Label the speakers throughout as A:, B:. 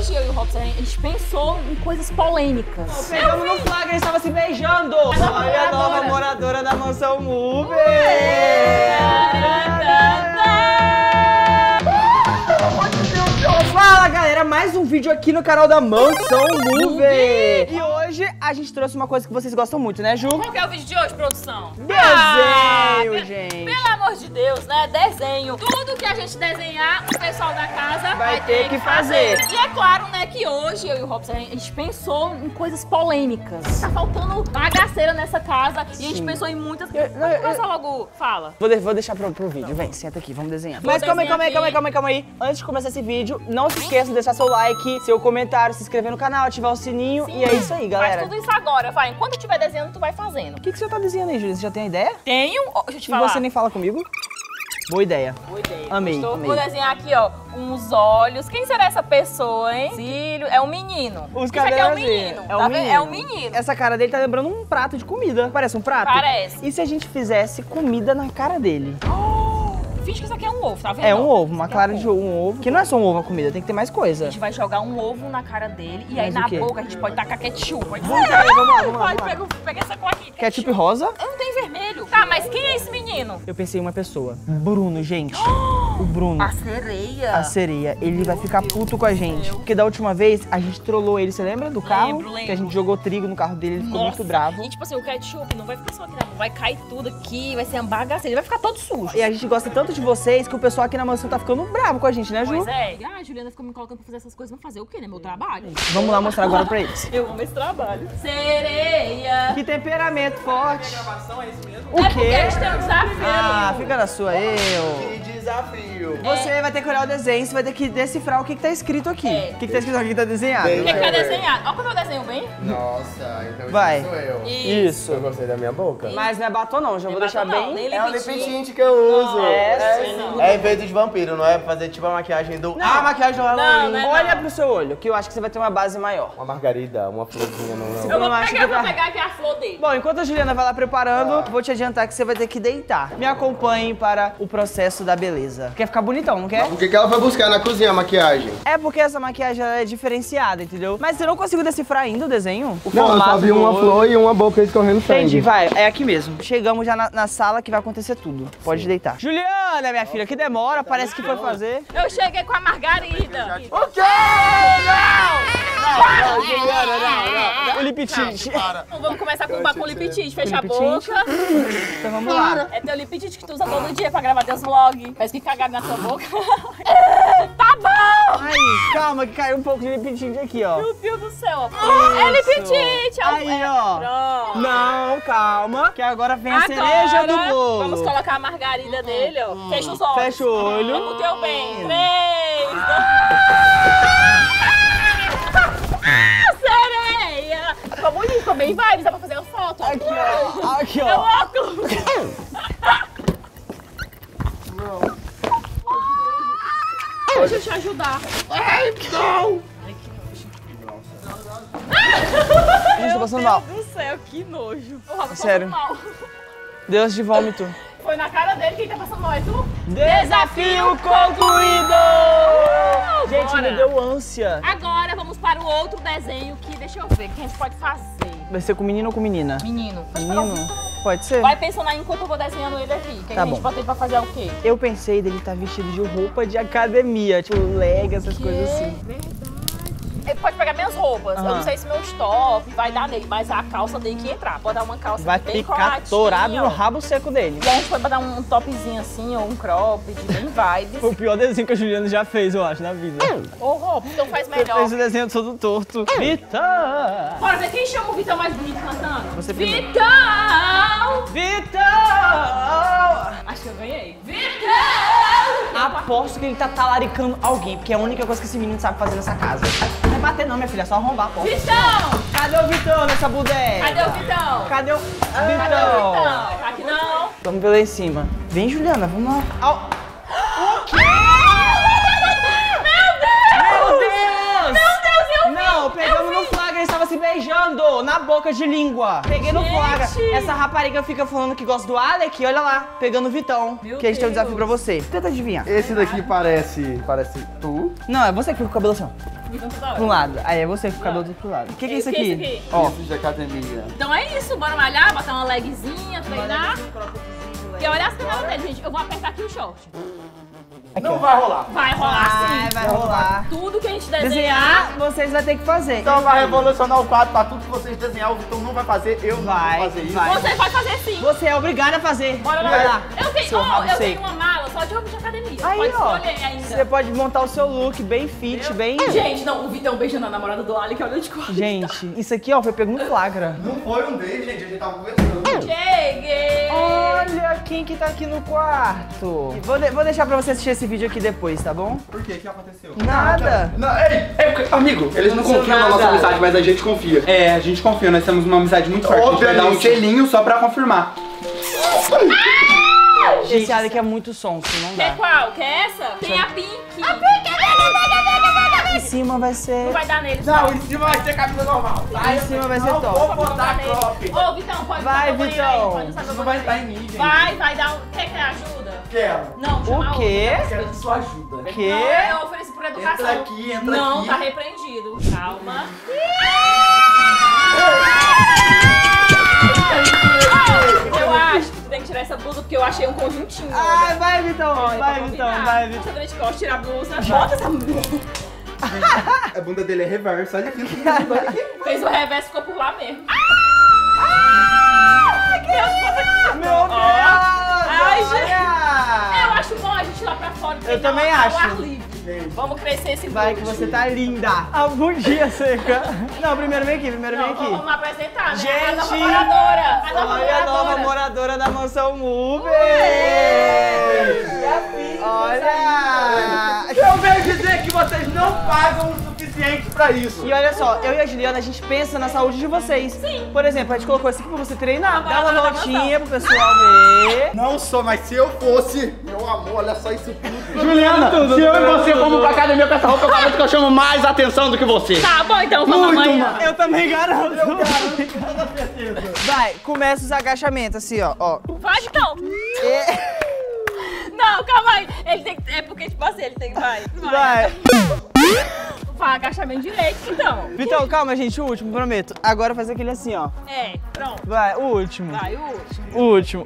A: hoje eu e o Robson, a gente pensou em coisas polêmicas.
B: Pegamos no flagra, eles estavam se beijando. Olha a nova moradora da mansão Move. Fala galera, mais um vídeo aqui no canal da Mansão Move. E hoje a gente trouxe uma coisa que vocês gostam muito, né, Ju?
A: Qual que é o vídeo de hoje, produção?
B: Desenho, gente.
A: Pelo amor de Deus, né? Desenho. Tudo que a gente desenhar, o pessoal da casa
B: vai ter que fazer.
A: E é claro, né, que hoje eu e o Robson, a gente pensou em coisas polêmicas. Tá faltando bagaceira nessa casa e a gente pensou em muitas. Vamos começar logo. Fala.
B: Vou deixar pro vídeo. Vem, senta aqui, vamos desenhar. Mas calma aí. Antes de começar esse vídeo, não se esqueça de deixar seu like, seu comentário, se inscrever no canal, ativar o sininho.
A: Sim.
B: E é isso aí, galera.
A: Faz tudo isso agora, vai. Enquanto eu estiver desenhando, tu vai fazendo.
B: O que você tá desenhando aí, Júlia? Você já tem ideia?
A: Tenho. Deixa eu te
B: E
A: falar.
B: você nem fala comigo? Boa ideia.
A: Boa ideia.
B: Amei.
A: Vou desenhar aqui, ó, uns olhos. Quem será essa pessoa, hein? Cílio. É um menino.
B: Os
A: Isso aqui é um
B: cabelos
A: menino.
B: assim,
A: Tá vendo? É um menino.
B: Essa cara dele tá lembrando um prato de comida. Parece um prato?
A: Parece.
B: E se a gente fizesse comida na cara dele?
A: Finge que isso aqui é um ovo, tá vendo?
B: É um ovo, uma
A: Isso aqui
B: clara
A: é um
B: de um ovo. Que não é só um ovo a comida, tem que ter mais coisa.
A: A gente vai jogar um ovo na cara dele e aí
B: Mas o
A: na
B: quê?
A: boca a gente pode tacar ketchup. Pode
B: Vamos lá.
A: Pega essa cor aqui.
B: Ketchup rosa?
A: Eu não tenho vermelho. Tá, mas quem é esse menino?
B: Eu pensei em uma pessoa. Bruno, gente. O Bruno.
A: A sereia.
B: A sereia, ele vai ficar puto com a gente. Porque da última vez a gente trollou ele, você lembra do carro?
A: Lembro.
B: Que a gente jogou trigo no carro dele, ele ficou muito
A: Nossa.
B: bravo.
A: E tipo assim, o ketchup não vai ficar só aqui na mão, vai cair tudo aqui, vai ser uma bagaceira, ele vai ficar todo sujo.
B: E a gente gosta tanto de vocês que o pessoal aqui na mansão tá ficando bravo com a gente, né, Ju?
A: Pois é. Ah, a Juliana ficou me colocando pra fazer essas coisas, vamos fazer o quê, né? Meu trabalho.
B: Vamos lá mostrar agora pra eles.
A: Eu amo esse trabalho. Sereia.
B: Que temperamento forte. O
A: É porque
B: quê?
A: eles têm um desafio.
B: Ah, fica na sua, eu.
C: Que desafio!
B: Você vai ter que olhar o desenho, você vai ter que decifrar o que tá escrito aqui.
A: É.
B: O que tá escrito aqui que tá desenhado?
C: Bem,
A: O que é que vai
C: Deixa eu ver.
A: desenhar? Olha como eu desenho bem.
C: Nossa, então
B: Vai.
C: isso sou eu.
B: Isso.
C: Eu gostei da minha boca.
B: Mas não é batom não, já vou deixar bem.
A: Nem
C: É o
A: lip
C: lip
A: tint.
C: tint que eu uso.
A: não.
C: É efeito de vampiro, não é fazer tipo a maquiagem do... Ah, a maquiagem do Halloween.
A: Não,
B: Olha pro seu olho, que eu acho que você vai ter uma base maior.
C: Uma margarida, uma florzinha no...
A: Eu vou
B: não acho
A: pegar,
B: que tá-
A: aqui a flor dele.
B: Bom, enquanto a Juliana vai lá preparando, vou te adiantar que você vai ter que deitar. Me acompanhe para o processo da beleza. Quer ficar bonitão, não quer?
C: O que ela foi buscar na cozinha, a maquiagem?
B: É porque essa maquiagem ela é diferenciada, entendeu? Mas eu não consigo decifrar ainda o desenho. O
C: Não, eu só vi
B: do
C: uma
B: olho.
C: flor e uma boca escorrendo sangue.
B: Entendi, vai. É aqui mesmo. Chegamos já na sala que vai acontecer tudo. Pode deitar. Juliana, minha filha, que demora. Parece que foi fazer.
A: Eu cheguei com a margarida.
C: O quê? Não, Juliana, não.
B: O lip tint.
A: Então, vamos começar com o lip tint. Fecha a
B: Lip tint.
A: boca.
B: Então vamos lá.
A: É teu lip tint que tu usa todo dia pra gravar teus vlogs. Parece que cagaram na tua boca. Tá bom!
B: Aí, calma que caiu um pouco de lip tint aqui, ó.
A: Meu Deus do céu. É lip tint.
B: Aí, ó.
A: Pronto.
B: Não, calma, que agora vem a cereja do bolo.
A: Vamos colocar a margarida dele, ó. Fecha os olhos.
B: Fecha o olho.
A: Vamos pro teu bem. 3, 2... Sereia! Ficou bonito, ficou bem vibes, dá pra fazer uma foto.
B: Aqui, ó. Aqui,
A: Meu
B: ó.
A: óculos. Deixa eu te ajudar.
B: Gente, tô passando mal.
A: Meu Deus do céu, que nojo. O Robson
B: Sério.
A: passou mal.
B: Deus de vômito.
A: Foi na cara dele, quem tá passando mal é tu?
B: Desafio concluído! Gente,
A: Bora.
B: me deu ânsia.
A: Agora vamos para o outro desenho que, deixa eu ver, o que a gente pode fazer.
B: Vai ser com menino ou com menina?
A: Menino.
B: Menino? Pode ser?
A: Vai pensando aí enquanto eu vou desenhando ele aqui. O que,
B: Tá
A: a gente
B: bom.
A: pode ter pra fazer o quê?
B: Eu pensei dele estar vestido de roupa de academia, tipo leg, essas coisas assim.
A: Verdade. Ele pode pegar minhas roupas. Eu
B: Aham.
A: não sei se meu top vai dar nele, mas a calça tem que entrar. Pode dar uma calça
B: Vai
A: bem
B: ficar
A: coladinha,
B: torado no
A: ó.
B: rabo seco dele.
A: E a gente pode botar um topzinho assim, ou um cropped, bem vibes.
B: Foi o pior desenho que a Juliana já fez, eu acho, na vida.
A: Ô, Rob, então faz
B: Você
A: melhor.
B: fez o desenho todo torto. Vitor!
A: Bora ver quem chama o Vitão mais bonito cantando.
B: Você primeiro.
A: Vitão!
B: Vitor!
A: Acho que eu ganhei. Vitão!
B: Aposto que ele tá talaricando alguém, porque é a única coisa que esse menino sabe fazer nessa casa. Não é bater não, minha filha, é só arrombar a porta.
A: Vitão!
B: Cadê o Vitão nessa bodega?
A: Cadê o Vitão?
B: Cadê o
A: Cadê o
B: Vitão?
A: Vitão? Aqui não.
B: Vamos ver lá em cima. Vem, Juliana, vamos lá. Au. O quê? Meu Deus!
A: Eu vi!
B: Não, pegamos no flagra, eles estavam se beijando na boca de língua. Peguei no
A: Gente!
B: flagra. Essa rapariga fica falando que gosta do Alec, olha lá, pegando o Vitão.
A: Meu
B: que a gente tem um
A: Deus.
B: desafio pra você. Tenta adivinhar.
C: Esse daqui parece tu.
B: Não, é você que fica com o cabelo assim, ó.
A: Vitão toda hora.
B: Pra um lado. Aí é você que fica do outro pro lado. O que é isso aqui? Ó.
C: Isso de academia.
A: Então é isso, bora malhar, botar uma legzinha, treinar. Porque olha as canelas dele, gente. Eu vou apertar aqui o short.
B: Aqui,
C: Não
B: ó.
C: vai rolar.
A: Vai rolar sim.
B: Vai rolar.
A: Tudo que a gente desenhar.
B: Desenhar, vocês vão ter que fazer.
C: Então vai revolucionar o quadro pra tudo que vocês desenhar. O Vitão não vai fazer, eu não vou fazer isso.
B: vai.
A: Você vai fazer sim.
B: Você é obrigado a fazer.
A: Bora
B: Vai
A: lá.
B: lá. Seu rabo
A: Eu
B: seco.
A: tenho uma mala só de roupa de academia.
B: Aí,
A: Pode
B: ó.
A: escolher ainda.
B: Você pode montar o seu look bem fit, bem...
A: Gente, não, o Vitão beijando a namorada do Ali, que olha de cor.
B: Gente, isso aqui, ó, foi pego no flagra.
C: Não foi um beijo, gente. A gente tava conversando.
A: Cheguei!
B: Olha quem que tá aqui no quarto. Vou deixar pra você assistir esse vídeo aqui depois, tá bom?
C: Por quê? O que aconteceu?
B: Nada.
C: Não, amigo, eles não confiam na nossa amizade, mas a gente confia. É, a gente confia, nós temos uma amizade muito forte. A gente vai dar um selinho só pra confirmar.
B: Esse Alec é muito sonso, não
A: Quer
B: dá.
A: qual? Quer essa? Tem a Pink.
B: Em cima vai ser...
A: Não vai dar neles.
C: Não, em cima vai ser camisa normal.
B: Em cima vai ser top.
C: Vou botar crop.
A: Ô, Vitão, pode
B: Vai,
A: usar meu banheiro aí.
B: Vitão.
A: Pode usar meu
C: Isso não vai
A: banheiro
C: estar
A: aí.
C: em mim, gente.
A: Vai dar um... Quer que ajuda?
C: Quero.
A: Não, chama
B: O quê?
A: outra.
C: Quero de sua ajuda.
B: O quê?
A: Não, eu ofereci por educação.
C: Entra aqui, entra
A: não,
C: aqui.
A: tá repreendido. Calma. Eu acho que tem que tirar essa blusa porque eu achei um conjuntinho.
B: Ai, vai, Vitão.
A: Olha,
B: Vai,
A: pra
B: Vitão.
A: combinar.
B: Vai, Vitão.
A: Segura de costas, tira a blusa. Bota essa blusa.
C: A bunda dele é reverso, olha aqui.
A: Fez o reverso, ficou por lá mesmo.
B: Meu Deus!
A: Ai, gente.
B: Olha!
A: Eu acho bom a gente ir lá pra fora.
B: Eu também
A: treinar ao
B: acho.
A: ar livre. Vamos crescer esse
B: Vai que
A: glúteo.
B: você tá linda. A bundinha seca. Não, primeiro vem aqui, primeiro vem
A: Não,
B: aqui.
A: vamos apresentar, né?
B: Gente!
A: A nova moradora. A nova
B: Olha a nova
A: moradora.
B: moradora da mansão Move.
C: Olha!
B: Olha!
C: Eu venho dizer que vocês não pagam o suficiente pra isso.
B: E olha só, eu e a Juliana, a gente pensa na saúde de vocês.
A: Sim.
B: Por exemplo, a gente colocou isso aqui pra você treinar. Dá uma
A: Agora,
B: voltinha pro pessoal ver.
C: Não sou, mas se eu fosse, meu amor, olha só isso tudo.
B: Juliana,
C: se eu e você vamos pra academia com essa roupa, eu garanto que eu chamo mais atenção do que você.
A: Tá bom, então vamos amanhã.
B: Eu também garanto. Vai, começa os agachamentos assim, ó.
A: Vai, então. Não, calma aí. Ele tem que... É porque, tipo assim, ele tem que... Vai. Vai, agachamento direito, então.
B: Vitão, calma, gente, o último, prometo. Agora faz aquele assim, ó.
A: É, pronto.
B: Vai, o último.
A: Vai, o último.
B: O último.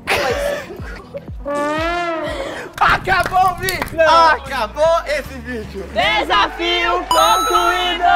C: Acabou o vídeo!
B: Não.
C: Acabou esse vídeo!
B: Desafio concluído!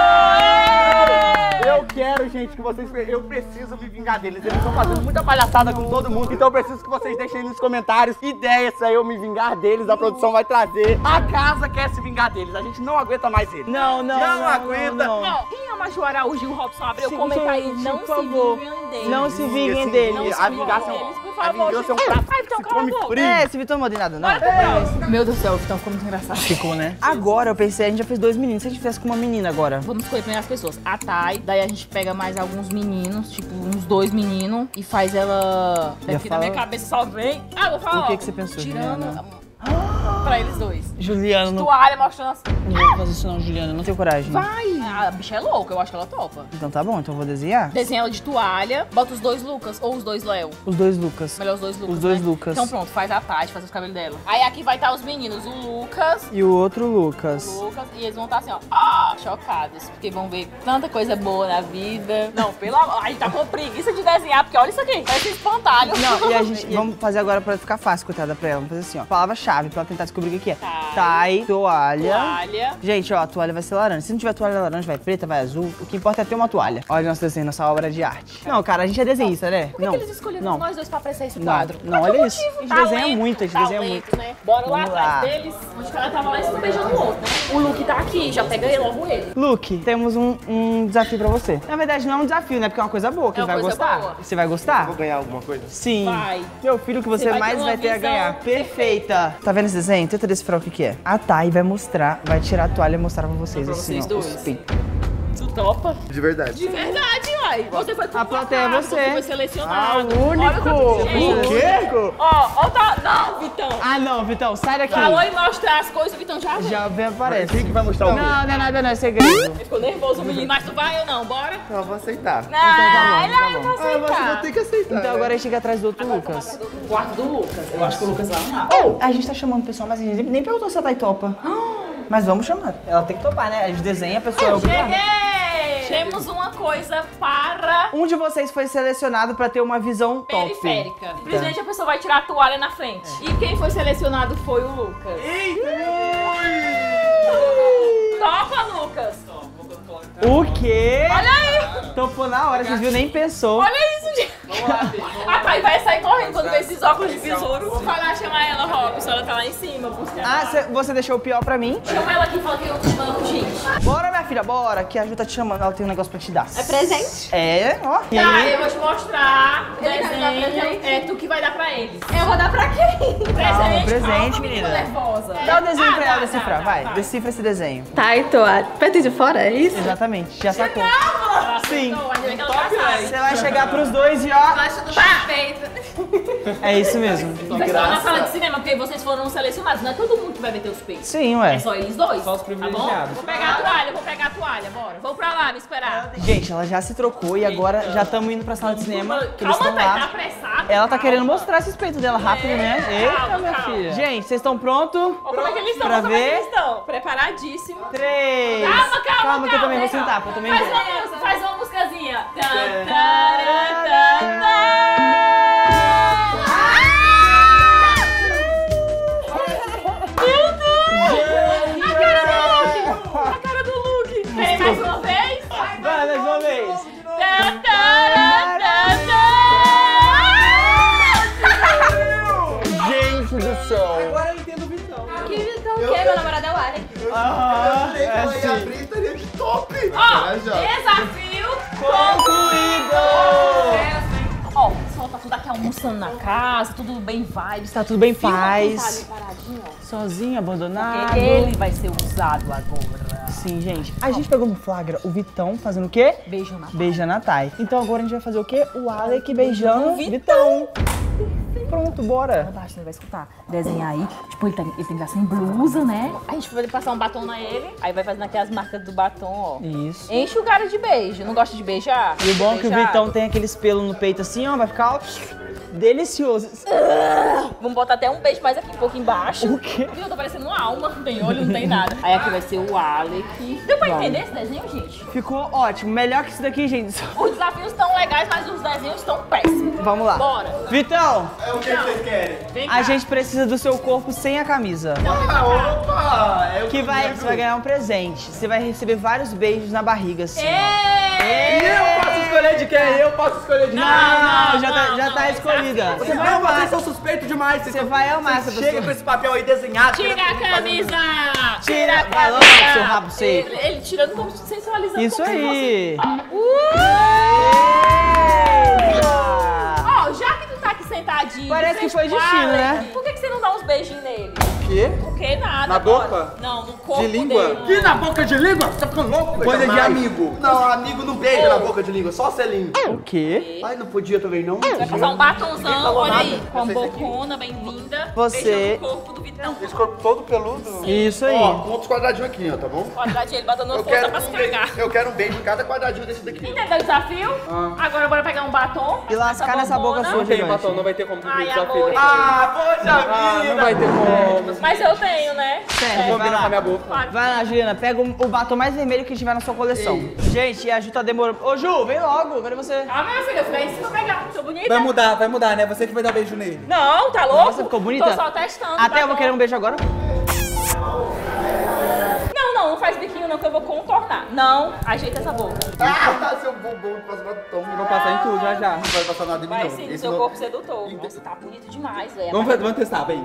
C: Eu quero, gente, que vocês... Eu preciso me vingar deles. Eles estão fazendo muita palhaçada com todo mundo. Então eu preciso que vocês deixem nos comentários ideias pra eu me vingar deles. A produção vai trazer. A casa quer se vingar deles. A gente não aguenta mais eles.
B: Não
C: aguenta.
B: não.
A: Ó, quem ama Ju Araújo e o Robson Abreu,
B: Sim,
A: comenta aí.
B: gente,
A: Não
B: por
A: se
B: favor.
A: vinguem deles.
B: Não se vinguem
C: Assim,
B: deles.
A: Não se
C: A
A: vinguem
C: vingança
A: deles, por
C: a
A: favor.
C: vingança é um prato
A: Ai, então
C: que se
A: cala a
C: come
A: boca.
C: frio.
B: Esse Vitão não manda em nada, não.
A: Bora pro próximo. Meu Deus do céu, o Vitão ficou muito engraçado.
B: Ficou, né? Agora eu pensei, a gente já fez 2 meninos. Se a gente fizesse com uma menina agora?
A: Vamos escolher primeiro as pessoas. A Thay, daí a gente pega mais alguns meninos, tipo uns 2 meninos, e faz ela... Aqui na minha cabeça só vem... Ah, vou falar
B: O que
A: logo.
B: que você pensou,
A: Tirando...
B: Juliana?
A: Pra eles dois.
B: Juliana, não
A: Toalha mostrando assim.
B: vou fazer isso não, Juliana. Não tenho coragem.
A: Vai! A bicha é louca, eu acho que ela topa.
B: Então tá bom, então eu vou desenhar.
A: Desenha ela de toalha, bota os 2 Lucas ou os 2 Léo.
B: Os 2 Lucas.
A: Melhor os 2 Lucas.
B: Os 2
A: né?
B: Lucas.
A: Então pronto, faz a Tati, faz os cabelos dela. Aí aqui vai estar os meninos, o Lucas.
B: E o outro Lucas.
A: E eles vão estar assim, ó, chocados, porque vão ver tanta coisa boa na vida. Não, pelo amor, a gente tá com preguiça de desenhar, porque olha isso aqui, parece um espantalho.
B: Não, e a gente, vamos fazer agora pra ficar fácil, coitada, pra ela. Vamos fazer assim, ó. Palavra-chave pra ela tentar descobrir o que é. Thay, toalha.
A: Toalha.
B: Gente, ó, a toalha vai ser laranja. Se não tiver toalha laranja, vai preta, vai azul. O que importa é ter uma toalha. Olha nosso desenho, nossa obra de arte. Não, cara, a gente é desenhista, né?
A: Por que eles escolheram nós dois pra apreciar esse quadro?
B: Não, olha isso. A gente desenha muito, a gente desenha muito.
A: Né? Bora lá
B: Vamos lá.
A: atrás deles. Onde que ela tava lá, eles estão beijando o outro, né? O Luke tá aqui, já pega ele, logo ele.
B: Luke, temos um desafio pra você. Na verdade, não é um desafio, né? Porque é uma coisa boa, que
A: É
B: ele
A: uma
B: vai
A: coisa
B: gostar.
A: boa.
B: Você vai gostar?
C: Vou ganhar alguma coisa?
B: Sim.
A: Vai.
B: Meu filho, que você
A: Você vai
B: mais
A: ter
B: vai
A: uma
B: ter a
A: visão
B: ganhar. Perfeita. Tá vendo esse desenho? Tenta decifrar o que é. A Thay vai mostrar, vai tirar a toalha e mostrar pra vocês.
A: Pra
B: assim,
A: vocês
B: ó,
A: dois.
B: os peitos.
A: Tu topa?
C: De verdade.
A: De verdade, uai. Você foi
B: A plateia é você.
A: Você foi selecionado.
B: Ah, o único.
A: Olha
B: O quê?
A: Ó, tá. Não, Vitão.
B: Ah, não, Vitão, sai daqui.
A: Falou em mostrar as coisas, o Vitão já viu.
B: Já vem, aparece.
C: Quem que vai mostrar o quê?
B: Não, não é nada, não, é segredo.
A: Ele ficou nervoso, o menino. Mas tu vai ou não? Bora?
C: Eu vou aceitar.
A: Não,
B: tá
A: não, eu vou
C: Ah, você
A: aceitar.
C: vai ter que aceitar.
B: Então agora a gente chega atrás do outro Lucas.
A: O quarto do Lucas. Eu acho que o Lucas vai lá.
B: A gente tá chamando o pessoal, mas a gente nem perguntou se a Thay topa. Mas vamos chamar. Ela tem que topar, né? A gente desenha, a pessoa é obrigada.
A: Cheguei! Temos uma coisa para...
B: Um de vocês foi selecionado pra ter uma visão top.
A: periférica. Simplesmente a pessoa vai tirar a toalha na frente. E quem foi selecionado foi o Lucas. Topa, Lucas!
B: O quê?
A: Olha aí!
B: Topou na hora, vocês viram, nem pensou.
A: Olha isso, gente! A Thay vai sair correndo quando ver esses óculos de besouro. Vou falar, chamar ela, Robson, ela tá lá em cima.
B: Você deixou o pior pra mim?
A: Chama ela aqui e fala que eu tô chamando gente.
B: Bora, minha filha, bora, que a Ju tá te chamando, ela tem um negócio pra te dar.
D: É presente?
B: É, ó. E
A: Tá,
B: aí?
A: eu vou te mostrar o
D: Ele vai me dar
A: desenho.
D: presente?
A: É tu que vai dar pra eles.
D: Eu vou dar pra quem?
A: Presente,
B: presente,
A: calma,
B: menina.
A: nervosa.
B: Dá o desenho pra ela
A: tá,
B: decifrar, vai.
A: tá.
B: Decifra esse desenho.
D: Tá, então, perto de fora, é isso?
B: Exatamente, já sacou.
A: Ela
B: Sim.
A: acertou, ainda bem que ela já sabe.
B: Você vai chegar pros dois e ó.
D: Acho tudo perfeito.
B: É isso mesmo.
A: Vocês estão na sala de cinema, porque vocês foram selecionados. Não é todo mundo que vai meter os peitos.
B: Sim, ué.
A: É só eles dois.
C: Só os
A: Tá
C: privilegiados.
A: bom? Vou pegar a toalha, bora. Vou pra lá, me esperar.
B: Gente, ela já se trocou e agora já estamos indo pra sala de cinema. Que eles
A: Calma,
B: estão
A: Thay, tá
B: lá.
A: apressada.
B: Ela tá
A: calma.
B: querendo mostrar esses peitos dela rápido, né? Eita,
A: calma,
B: minha
A: calma.
B: filha. Gente, vocês estão prontos?
A: Ó, como é que eles estão?
B: Pra
A: Como é que
B: ver?
A: eles estão? Preparadíssimo.
B: 3.
A: Calma,
B: que eu também vou sentar, porque eu também vou.
A: Faz uma musicazinha. A cara do Luke. Querem mais uma vez?
B: Vai, mais uma vez.
C: Gente do céu.
B: Agora eu entendo o Vitão.
D: Que Vitão o quê? Meu namorado é o Alec.
B: Aham,
C: Eu
B: é
C: falei, a
B: assim.
C: Pri estaria de top.
A: Ó,
C: Já.
A: desafio
B: Concluído!
A: Ó, o pessoal tá tudo aqui almoçando na casa, tudo bem vibes.
B: Tá tudo bem em
A: Filma quem tá
B: paz.
A: ali paradinho, ó.
B: Sozinho, abandonado.
A: Porque ele vai ser usado agora.
B: Sim, gente. A gente pegou no flagra o Vitão fazendo o quê?
A: Beijo na
B: Beijando a Thay. Então agora a gente vai fazer o quê? O Alec beijando o Vitão. Pronto, bora.
A: Baixo, ele vai escutar. Desenhar aí. Tipo, ele tem que estar sem blusa, né? A gente vai passar um batom nele. Aí vai fazendo aquelas marcas do batom, ó.
B: Isso.
A: Enche o cara de beijo. Não gosta de beijar?
B: E o bom é que o
A: Beijado?
B: Vitão tem aqueles pelos no peito assim, ó. Vai ficar, ó, delicioso.
A: Vamos botar até um beijo mais aqui, um pouco embaixo.
B: O quê?
A: Viu? Tô parecendo uma alma. Não tem olho, não tem nada. Aí aqui vai ser o Alec. Deu pra entender esse desenho, gente?
B: Ficou ótimo. Melhor que isso daqui, gente.
A: Os desafios estão legais, mas os desenhos estão péssimos.
B: Vamos lá.
A: Bora.
B: Vitão,
C: É o que vocês querem?
A: Vem
B: a
A: cá.
B: gente precisa do seu corpo sem a camisa.
C: Opa! É o
B: Que vai, você vai ganhar um presente. Você vai receber vários beijos na barriga, assim. ó.
C: E eu posso escolher de quem? Eu posso escolher de quem?
B: Não, já tá escolhida. Você vai
C: Não, vocês
B: amar.
C: são suspeitos demais.
B: Você vai amar essa
C: Chega
B: pessoa.
C: com esse papel aí desenhado.
A: Tira a camisa!
B: Tira, vai logo, seu rabo seco.
A: Ele tirando como sensualizando.
B: Isso
A: como se
B: aí.
A: Ó, já que tu tá aqui sentadinho.
B: Parece
A: de
B: que
A: frente
B: foi
A: pro
B: destino,
A: Alec,
B: né?
A: Por que você não dá uns beijinhos nele?
C: O quê?
A: Por que nada?
C: Na
A: bora.
C: boca?
A: Não, no corpo
C: De língua?
A: dele.
C: Que na boca de língua? Você tá ficando louco? Coisa de
E: Jamais.
C: amigo. Não, amigo não beija na boca de língua, só selinho.
B: O quê?
C: Ai, não podia também não.
A: Vai passar um batonzão,
C: falou
A: olha aí.
C: nada.
A: Com a
C: Vocês aqui.
A: bocona bem linda.
B: Você-
A: Beijando o corpo do Vitão.
C: Esse corpo todo peludo.
B: Isso aí.
C: Ó, com outros quadradinhos aqui, ó, tá bom?
A: Quadradinho, ele botando
C: Eu
A: força
C: quero,
A: pra
C: um
A: se
C: beijo,
A: cagar.
C: eu quero um beijo em cada quadradinho desse daqui.
A: Entendeu o desafio? Agora bora pegar um batom.
B: E lascar nessa boca sua, gigante.
C: não vai ter como cumprir
A: Ai,
C: o desafio.
A: amor.
C: Ah, poxa vida!
E: Não vai ter como.
A: Mas eu tenho, né?
B: Sério, vai lá.
C: minha boca.
A: Claro.
B: Vai lá, Juliana, pega o batom mais vermelho que tiver na sua coleção. Gente, e a Ju tá demorando. Ô, Ju, vem logo, cadê você?
A: Ah, minha filha, fica aí se eu pegar. Tô bonita?
E: Vai mudar, né? Você que vai dar beijo nele.
A: Não, tá louco?
B: Nossa, ficou bonita?
A: Tô só testando.
B: Até eu vou
A: batom.
B: querer um beijo agora.
A: Não faz biquinho não, que eu vou contornar. Não, ajeita essa boca.
C: Ah, seu bombom, passa batom.
E: Vou passar em tudo já já.
C: Não vai passar nada em mim,
A: Vai
C: não.
A: sim,
C: Esse
A: seu
C: não-
A: corpo sedutor. Nossa, tá bonito demais, velho.
E: Vamos testar, vem.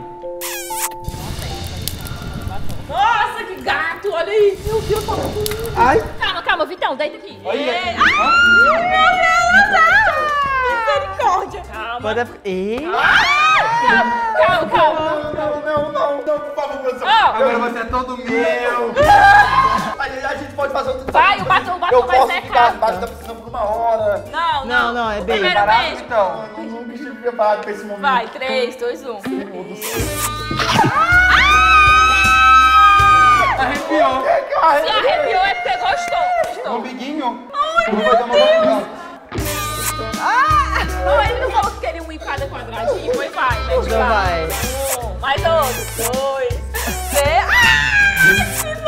A: Nossa, que gato, olha aí. Meu Deus, tá muito lindo.
E: Ai.
A: Calma, Vitão, deita aqui.
C: Olha.
A: Ei, ai, meu Deus, misericórdia. Calma,
B: Pode... Ih,
A: calma.
C: Não, por favor, professor.
A: Ó.
C: Agora você é todo meu. A gente pode fazer outro
A: Vai,
C: desafio.
A: o batom
C: Eu
A: vai
C: posso
A: secar.
C: ficar embaixo da piscina por uma hora.
A: Não,
B: é
A: O
B: beijo.
A: primeiro
C: Parado,
A: beijo.
C: então. Eu nunca estive preparado pra esse momento.
A: Vai, 3, 2, 1.
E: Arrepiou.
A: Se arrepiou é porque gostou.
C: Umbiguinho? Não vai dar uma volta.
A: Não, ele não falou que queria um em cada quadradinho. Foi, vai, mete
B: Então
A: lá.
B: vai.
A: Mais outro. 2, 3.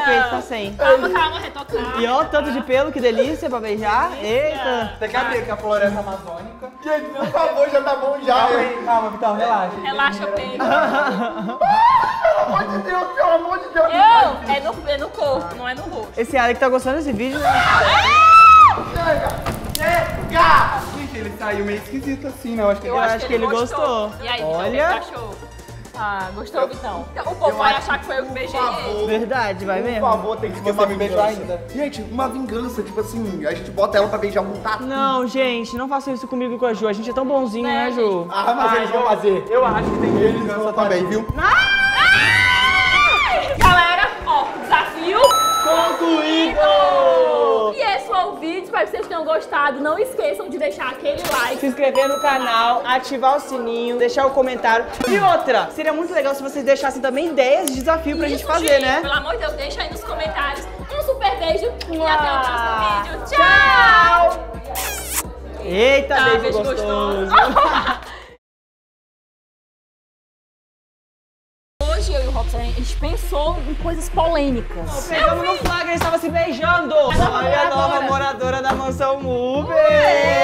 B: perfeito, tá sem.
A: Calma, calma, retocar.
B: E ó, tanto de pelo, que delícia pra beijar. Eita.
E: Tem que abrir aqui a floresta amazônica.
C: Gente, por favor, já tá bom já.
E: Calma, Vitão, relaxa.
A: Relaxa o peito.
C: Pelo amor de Deus, pelo amor de Deus.
A: É no corpo, não é no rosto.
B: Esse Alec tá gostando desse vídeo, né?
C: Chega!
E: Gente, ele saiu meio esquisito assim, né? Eu acho que
B: Eu acho que ele gostou.
A: E aí, Vitão, o que
B: Olha.
A: você achou? Ah, gostou, Vitão? O povo vai achar que foi eu que beijei ele.
B: Verdade, vai
C: Por
B: mesmo?
C: favor, tem que ter
E: Você
C: uma
E: me beijou
C: vingança.
E: ainda?
C: Gente, uma vingança, tipo assim, a gente bota ela pra beijar um tatu.
B: Não, gente, não façam isso comigo e com a Ju. A gente é tão bonzinho, né, Ju?
C: Ah, mas eles vão fazer.
E: Eu acho que tem que
C: Eles vão também, viu?
A: Galera, ó, desafio
B: Concluído!
A: E esse foi o vídeo, espero que vocês tenham gostado. Não esqueçam de deixar aquele like.
B: Se inscrever no canal, ativar o sininho, deixar o comentário. E outra, seria muito legal se vocês deixassem também ideias de desafio pra gente fazer, né?
A: Pelo amor de Deus, deixa aí nos comentários. Um super beijo e até o próximo vídeo. Tchau!
B: Eita,
A: Tá,
B: beijo
A: beijo
B: gostoso.
A: Hoje eu e o Robson, a gente pensou em coisas polêmicas.
B: Pegamos no flagra, eles estavam se beijando. Olha a nova moradora da mansão Uber.